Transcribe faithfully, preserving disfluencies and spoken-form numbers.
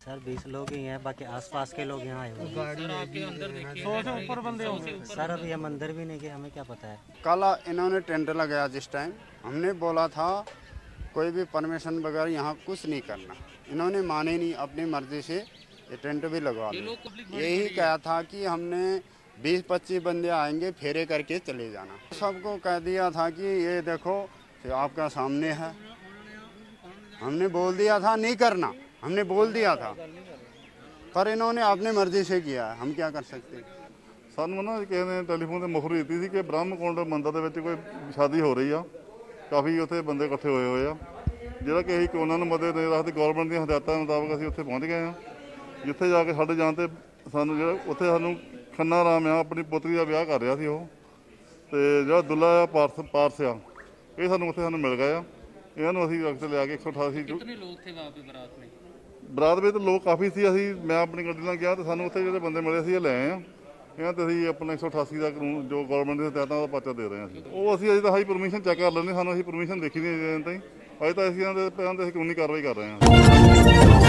Sir बीस लोग ही हैं, बाकी आसपास के लोग यहाँ आए हुए हैं। सौ से ऊपर बंदे होंगे सर अभी हम अंदर भी नहीं गए, हमें क्या पता है। कल इन्होंने टेंट लगाया जिस टाइम, हमने बोला था कोई भी परमिशन बगैर यहाँ कुछ नहीं करना, इन्होंने माने नहीं, अपनी मर्जी से ये टेंट भी लगवा लो। यही कहा था कि हमने बीस पच्चीस बंदे आएंगे, फेरे करके चले जाना। सबको कह दिया था कि ये देखो आपका सामने है, हमने बोल दिया था नहीं करना, हमने बोल दिया था, पर इन्होंने अपनी मर्जी से किया है, हम क्या कर सकते हैं। ਸਾਨੂੰ ਨਾ ਕਿਸੇ ਨੇ ਟੈਲੀਫੋਨ ਤੇ ਮੁਖਬਰੀ ਦਿੱਤੀ ਸੀ ਕਿ ਬ੍ਰਹਮਕੁੰਡ ਮੰਦਰ ਦੇ ਵਿੱਚ ਕੋਈ ਸ਼ਾਦੀ ਹੋ ਰਹੀ ਆ, ਕਾਫੀ ਉੱਥੇ ਬੰਦੇ ਇਕੱਠੇ ਹੋਏ ਹੋਏ ਆ, ਜਿਹੜਾ ਕਿ ਅਸੀਂ ਕੋਰੋਨਾ ਨੂੰ ਮੱਦੇ ਨਜ਼ਰ ਰੱਖਦੇ ਗੌਰਮੈਂਟ ਦੀਆਂ ਹਦਾਇਤਾਂ ਮੁਤਾਬਕ ਅਸੀਂ ਉੱਥੇ ਪਹੁੰਚ ਗਏ ਹਾਂ, ਜਿੱਥੇ ਜਾ ਕੇ ਸਾਡੇ ਜਾਣ ਤੇ ਸਾਨੂੰ ਜਿਹੜਾ ਉੱਥੇ ਸਾਨੂੰ ਖੰਨਾ ਰਾਮ ਆ ਆਪਣੀ ਪੁੱਤਰੀ ਦਾ ਵਿਆਹ ਕਰ ਰਿਹਾ ਸੀ ਉਹ, ਤੇ ਜਿਹੜਾ ਦੁੱਲਾ ਆ ਪਾਰਸ ਪਾਰਸ ਆ, ਇਹ ਸਾਨੂੰ ਉੱਥੇ ਸਾਨੂੰ ਮਿਲ ਗਏ ਆ, ਇਹਨਾਂ ਨੂੰ ਅਸੀਂ ਰਕਤ ਲਿਆ ਕੇ ਇੱਕ ਸੌ ਅਠਾਸੀ कितने लोग थे वहाँ पे बारात में? ਬਰਾਤ ਵਿੱਚ ਲੋਕ ਕਾਫੀ ਸੀ। ਅਸੀਂ ਮੈਂ ਆਪਣੀ ਗੱਡੀ ਨਾਲ ਗਿਆ ਤੇ ਸਾਨੂੰ ਉੱਥੇ ਜਿਹੜੇ ਬੰਦੇ ਮਿਲੇ ਸੀ ਇਹ ਲੈ ਆਏ ਆ, ਇਹਨਾਂ ਤੇ ਅਸੀਂ ਆਪਣਾ ਇੱਕ ਸੌ ਅਠਾਸੀ ਦਾ ਕਾਨੂੰਨ ਜੋ ਗਵਰਨਮੈਂਟ ਦੇ ਹਦਾਇਤਾਂ ਦਾ ਪਰਚਾ ਦੇ ਰਹੇ ਹਾਂ ਅਸੀਂ। ਉਹ ਅਸੀਂ ਅਜੇ ਤਾਂ ਹਾਈ ਪਰਮਿਸ਼ਨ ਚੈੱਕ ਕਰ ਲੈਂਦੇ, ਸਾਨੂੰ ਅਸੀਂ ਪਰਮਿਸ਼ਨ ਦੇਖੀ ਨਹੀਂ ਅਜੇ ਤਾਈਂ, ਅਜੇ ਤਾਂ ਅਸੀਂ ਇਹਨਾਂ ਦੇ ਅਸੀਂ ਕਾਨੂੰਨੀ ਕਾਰਵਾਈ ਕਰ ਰਹੇ ਹਾਂ।